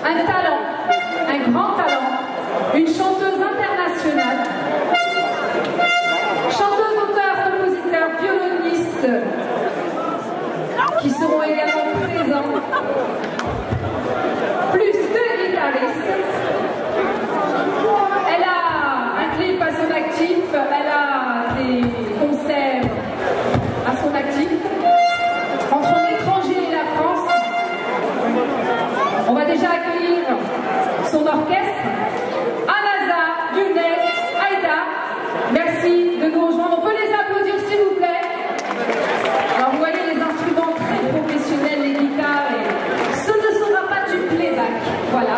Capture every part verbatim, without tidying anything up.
un talent, un grand talent, une chanteuse internationale, chanteuse, auteur, compositeur, violoniste, qui seront également présents, plus deux guitaristes. Elle a un clip à son actif, elle a des concerts à son actif. Entre l'étranger et la France, on va déjà accueillir son orchestre. Anaza, Younes, Aïda, merci de nous rejoindre. On peut les applaudir s'il vous plaît. Alors vous voyez les instruments très professionnels, les guitares, et ce ne sera pas du playback. Voilà.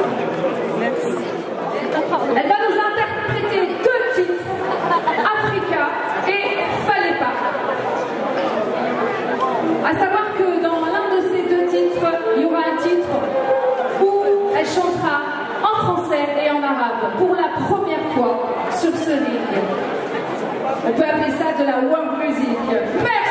Elle va nous interpréter deux titres, Africa et Fallait pas. À savoir que dans l'un de ces deux titres, il y aura un titre où elle chantera en français et en arabe pour la première fois sur ce ring. On peut appeler ça de la world music. Merci.